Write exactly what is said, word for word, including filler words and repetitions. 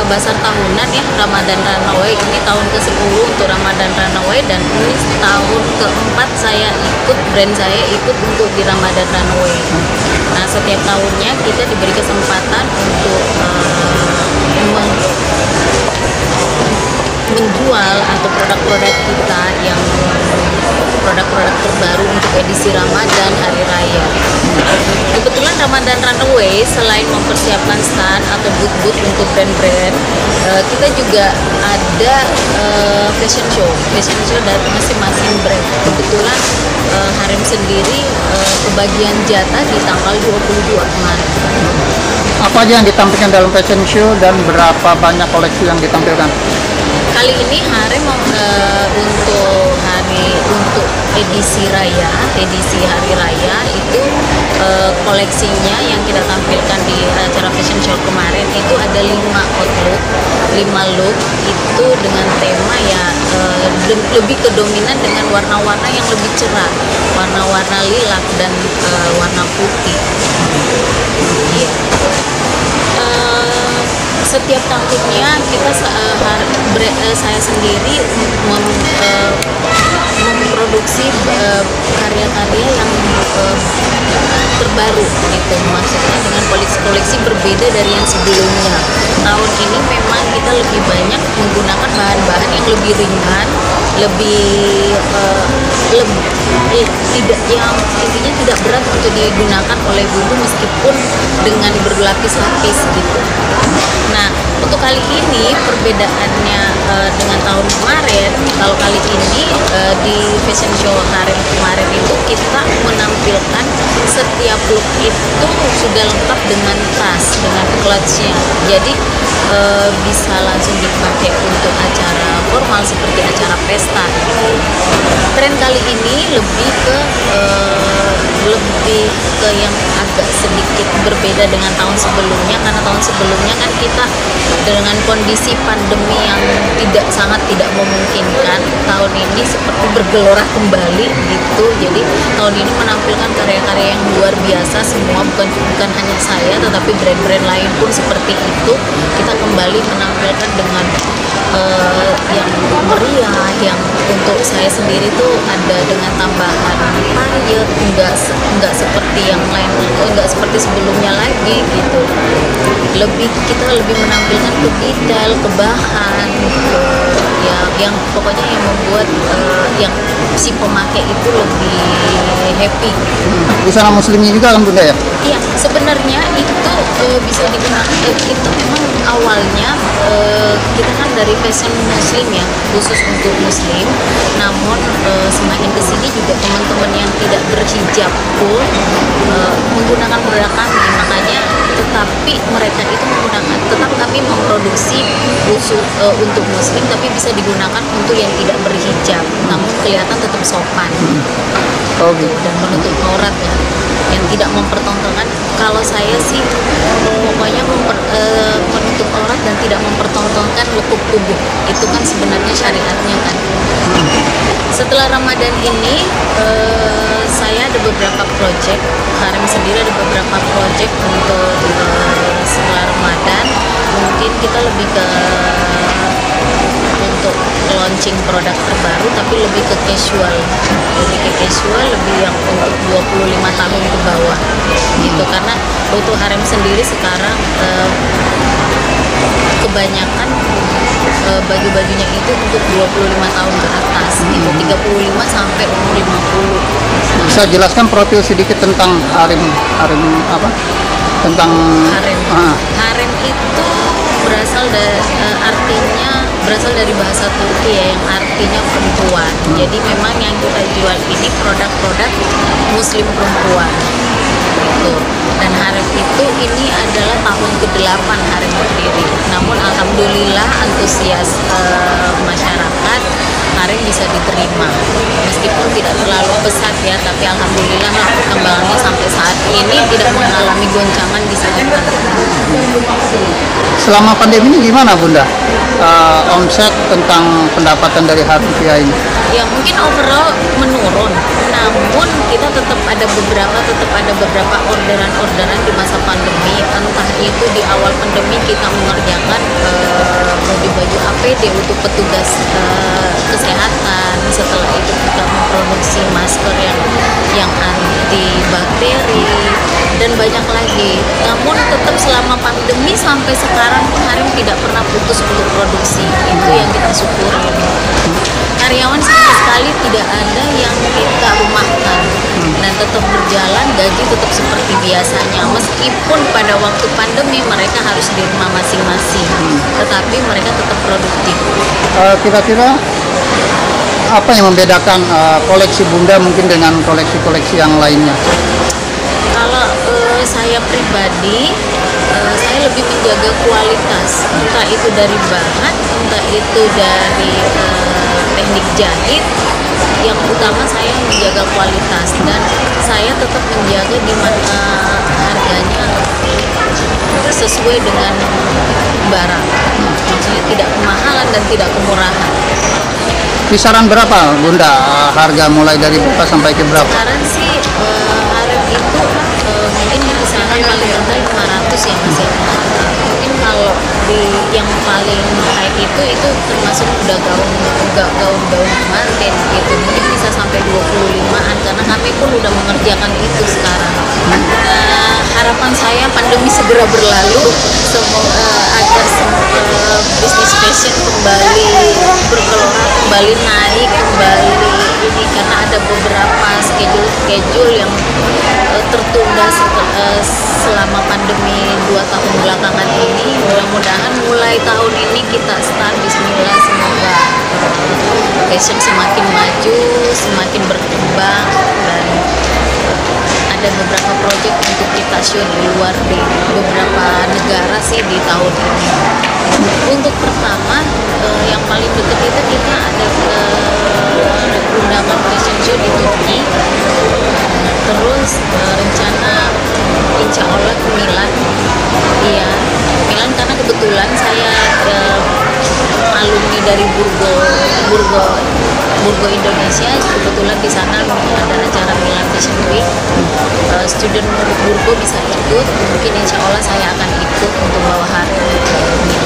basar tahunan ya, Ramadan Runaway. Ini tahun ke sepuluh untuk Ramadan Runaway, dan ini tahun keempat saya ikut, brand saya ikut untuk di Ramadan Runaway. Nah, setiap tahunnya kita diberi kesempatan untuk uh, menjual atau produk-produk kita yang produk-produk terbaru untuk edisi Ramadan Hari Raya. Kebetulan Ramadan Runaway selain mempersiapkan stand atau booth-booth untuk brand-brand, uh, kita juga ada uh, fashion show, fashion show dari masing-masing brand. Kebetulan uh, Harem sendiri uh, kebagian jatah di tanggal dua puluh dua kemarin. Apa aja yang ditampilkan dalam fashion show dan berapa banyak koleksi yang ditampilkan? Kali ini Harem uh, untuk hari untuk edisi raya, edisi hari raya itu uh, koleksinya yang kita tampilkan di acara fashion show kemarin itu ada lima outlook, lima look itu dengan tema ya uh, lebih kedominan dengan warna-warna yang lebih cerah, warna-warna lilac dan uh, warna putih. Iya. Yeah. Setiap tahunnya kita uh, uh, saya sendiri mem, uh, memproduksi uh, karya-karya yang uh, terbaru gitu, maksudnya dengan koleksi-koleksi berbeda dari yang sebelumnya. Tahun ini memang kita lebih banyak menggunakan bahan-bahan yang lebih ringan, lebih uh, lebih eh, tidak yang intinya tidak berat untuk digunakan oleh bubu meskipun dengan berlapis-lapis gitu. Nah, untuk kali ini perbedaannya uh, dengan tahun kemarin, kalau kali ini uh, di fashion show Harem kemarin itu kita menampilkan setiap look itu sudah lengkap dengan tas, dengan clutch-nya. Jadi uh, bisa langsung dipakai untuk acara formal seperti acara pesta. Tren kali ini lebih ke uh, lebih ke yang agak sedikit berbeda dengan tahun sebelumnya, karena tahun sebelumnya kan kita dengan kondisi pandemi yang tidak sangat tidak memungkinkan, tahun ini seperti bergelora kembali gitu. Jadi tahun ini menampilkan karya-karya yang luar biasa semua, bukan bukan hanya saya tetapi brand-brand lain pun seperti itu. Kita kembali menampilkan dengan uh, yang meriah, yang untuk saya sendiri tuh ada dengan tambahan payet, enggak enggak seperti yang lain, enggak seperti sebelumnya lagi gitu. Lebih kita lebih menampilkan ke detail, ke bahan, ke ya yang pokoknya yang membuat uh, yang si pemakai itu lebih happy. Hmm. Busana muslimnya juga kan Bunda ya? Iya, sebenarnya itu uh, bisa digunakan uh, itu memang awalnya uh, kita kan dari fashion muslim ya, khusus untuk muslim. Namun uh, semakin kesini juga teman-teman yang tidak berhijab pun uh, menggunakan produk kami, makanya tetapi mereka itu menggunakan tetap kami memproduksi khusus uh, untuk muslim tapi bisa digunakan untuk yang tidak berhijab, namun kelihatan tetap sopan. Oh, gitu. Dan menutup aurat ya, yang tidak mempertontonkan. Kalau saya sih pokoknya memper, uh, menutup aurat dan tidak mempertontonkan lekuk tubuh, itu kan sebenarnya syariatnya kan. Setelah Ramadan ini uh, saya ada beberapa project, Harem sendiri ada beberapa project untuk uh, setelah Ramadan. Mungkin kita lebih ke untuk launching produk terbaru tapi lebih ke casual, lebih ke casual, lebih yang untuk dua puluh lima tahun ke bawah gitu, karena untuk Harem sendiri sekarang uh, kebanyakan uh, baju-bajunya itu untuk dua puluh lima tahun ke atas gitu, tiga puluh lima sampai umur lima puluh. Bisa jelaskan profil sedikit tentang harem harem apa? Tentang harem. Ah. Harem itu berasal dari uh, artinya berasal dari bahasa Turki ya, yang artinya perempuan. Hmm. Jadi memang yang kita jual ini produk-produk muslim perempuan gitu. Dan Harem itu ini adalah tahun kedelapan Harem berdiri. Namun alhamdulillah antusias uh, masyarakat Harem bisa diterima. Meskipun tidak terlalu pesat ya, tapi alhamdulillah lah perkembangannya sampai saat ini tidak mengalami goncangan di sana. Selama pandemi ini gimana Bunda? Uh, omset tentang pendapatan dari Harem Via ini? Ya mungkin overall menurun, namun kita tetap ada beberapa tetap ada beberapa orderan-orderan di masa pandemi, entah itu di awal pandemi kita mengerjakan uh, baju-baju A P D untuk petugas uh, kesehatan, setelah itu kita memproduksi masker yang yang anti bakteri dan banyak lagi. Namun tetap selama pandemi sampai sekarang pun Harim tidak pernah putus untuk produksi, itu yang kita syukuri. Karyawan sama sekali tidak ada yang kita rumahkan dan tetap berjalan, gaji tetap seperti biasanya meskipun pada waktu pandemi mereka harus di rumah masing-masing, tetapi mereka tetap produktif. Uh, kira-kira apa yang membedakan uh, koleksi Bunda mungkin dengan koleksi-koleksi yang lainnya? Kalau uh, saya pribadi, uh, saya lebih menjaga kualitas, entah itu dari bahan, entah itu dari uh, teknik jahit. Yang utama saya menjaga kualitas dan saya tetap menjaga di mana harganya sesuai dengan barang, maksudnya tidak kemahalan dan tidak kemurahan. Kisaran berapa Bunda harga mulai dari berapa sampai ke berapa? Sekarang sih uh, Harim itu uh, mungkin di kisaran paling rendah lima ratus ya Mas ya. Mungkin kalau di yang paling high itu itu termasuk udah gaun gaun gaun pengantin gitu, mungkin bisa sampai dua puluh limaan karena kami pun udah mengerjakan itu sekarang. Uh, harapan saya pandemi segera berlalu, semoga uh, agar uh, bisnis fashion kembali bergelora, kembali naik, kembali ini karena ada beberapa schedule-schedule yang uh, tertunda setel, uh, selama pandemi dua tahun belakangan ini. Mudah-mudahan mulai tahun ini kita start, bismillah, semoga uh, fashion semakin maju, semakin berkembang dan ada beberapa proyek untuk kita shoot di luar di beberapa negara sih di tahun ini. Untuk pertama uh, yang paling dekat itu kita ada ke undangan fashion show di Turki. Terus uh, rencana insya Allah ke Milan. Iya, Milan karena kebetulan saya uh, alumni dari Burgo Burgo Burgo Indonesia, kebetulan di sana ada acara Milan Fashion Week. Uh, student Burgo bisa ikut, mungkin insya Allah saya akan ikut untuk bawa Harim ke Milan.